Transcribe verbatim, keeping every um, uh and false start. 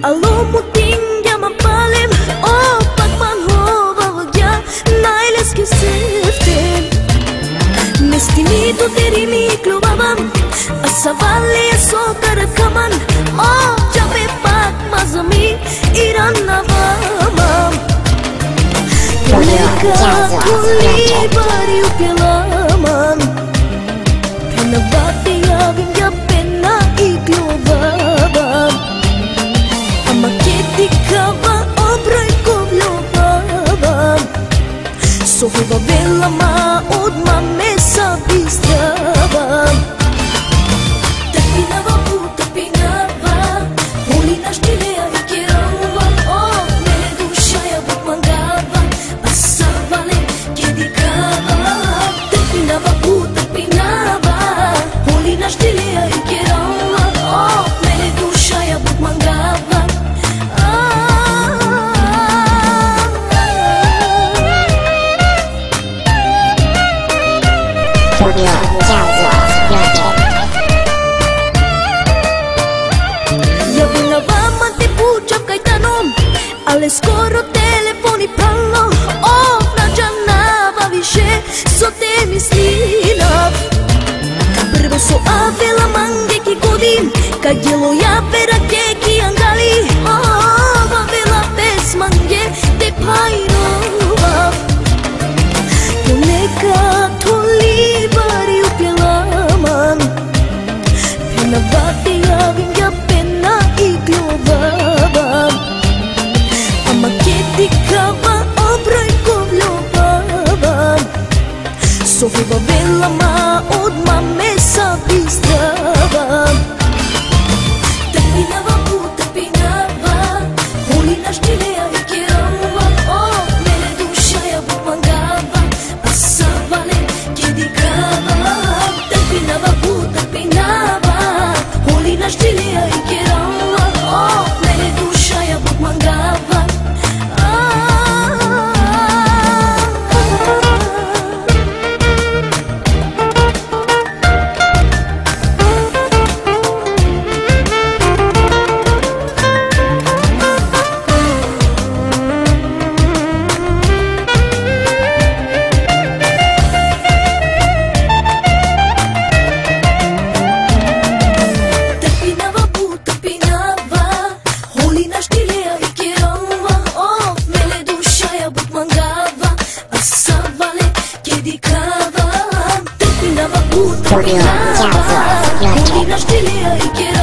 Alo muting jama palim oh patman hova vagya nailes ke siften Nestinito terimi klubabam asavali so karakaman oh jabe pak mazami iran navamam Neka kuli bariu pelaman Kanabati yavim yapena iklubabam Amaketi kava obrai kovlobabam Sohiva vela maud mamesa bistrabam Tapinava pu tapinava Holina shtilea vikirava Oh, mele dusha ya buk mangava Asavale kedikava Tapinava pu tapinava Holina shtilea vikirava Oh, mele dusha ya buk mangava Ale skoro telefoni pralo Oh, nađanava više So te mislila Prvo so avela mange ki godim Kad jelo ja pera keki angali Oh, avela bez mange Te pajnova Ponekad toli bari upjelaman Pena vati javim ja pena i gljovavam Maketi kava obroj kovljovavam Sohiva vela ma od mamesa bistravam Tapinava pu tapinava Holina shtilea vikirava Oh, mele dusha ja buk mangava Asavale kedikava Tapinava pu tapinava Holina shtilea vikirava Oh, mele dusha ja buk mangava Tapinava pu tapinava Holina shtilea vikirava